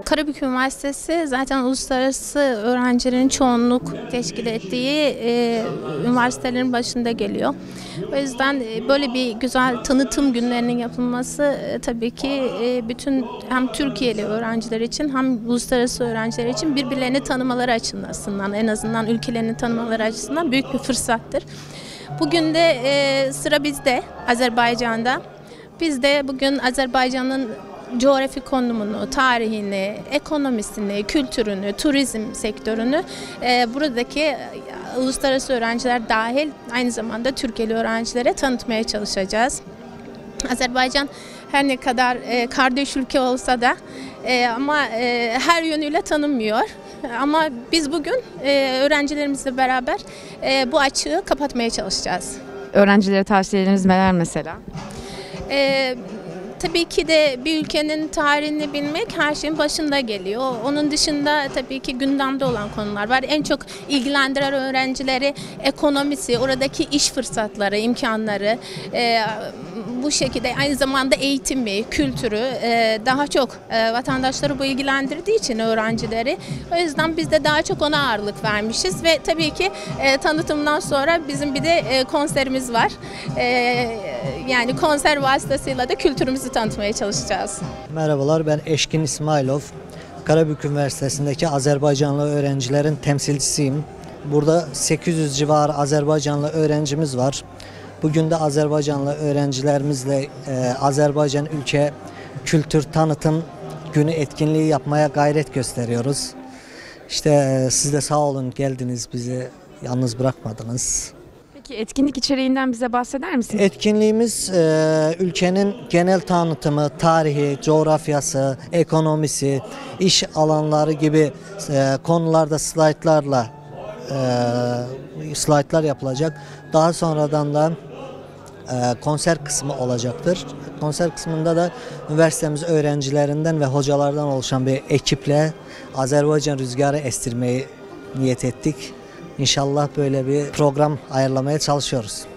Karabük Üniversitesi zaten uluslararası öğrencilerin çoğunluk teşkil ettiği üniversitelerin başında geliyor. O yüzden böyle bir güzel tanıtım günlerinin yapılması tabii ki bütün hem Türkiye'li öğrenciler için hem uluslararası öğrenciler için birbirlerini tanımaları açısından, en azından ülkelerini tanımaları açısından büyük bir fırsattır. Bugün de sıra bizde, Azerbaycan'da. Biz de bugün Azerbaycan'ın coğrafi konumunu, tarihini, ekonomisini, kültürünü, turizm sektörünü buradaki uluslararası öğrenciler dahil aynı zamanda Türkiye'li öğrencilere tanıtmaya çalışacağız. Azerbaycan her ne kadar kardeş ülke olsa da ama her yönüyle tanınmıyor. Ama biz bugün öğrencilerimizle beraber bu açığı kapatmaya çalışacağız. Öğrencilere tavsiyeleriniz neler mesela? Tabii ki de bir ülkenin tarihini bilmek her şeyin başında geliyor. Onun dışında tabii ki gündemde olan konular var. En çok ilgilendiren öğrencileri ekonomisi, oradaki iş fırsatları, imkanları, bu şekilde aynı zamanda eğitimi, kültürü daha çok vatandaşları bu ilgilendirdiği için öğrencileri. O yüzden biz de daha çok ona ağırlık vermişiz ve tabii ki tanıtımdan sonra bizim bir de konserimiz var. Yani konser vasıtasıyla da kültürümüzü tanıtmaya çalışacağız. Merhabalar, ben Eşkin İsmailov. Karabük Üniversitesi'ndeki Azerbaycanlı öğrencilerin temsilcisiyim. Burada 800 civarı Azerbaycanlı öğrencimiz var. Bugün de Azerbaycanlı öğrencilerimizle Azerbaycan ülke kültür tanıtım günü etkinliği yapmaya gayret gösteriyoruz. İşte siz de sağ olun, geldiniz, bizi yalnız bırakmadınız. Peki etkinlik içeriğinden bize bahseder misiniz? Etkinliğimiz ülkenin genel tanıtımı, tarihi, coğrafyası, ekonomisi, iş alanları gibi konularda slaytlar yapılacak. Daha sonradan da konser kısmı olacaktır. Konser kısmında da üniversitemiz öğrencilerinden ve hocalardan oluşan bir ekiple Azerbaycan rüzgarı estirmeyi niyet ettik. İnşallah böyle bir program ayarlamaya çalışıyoruz.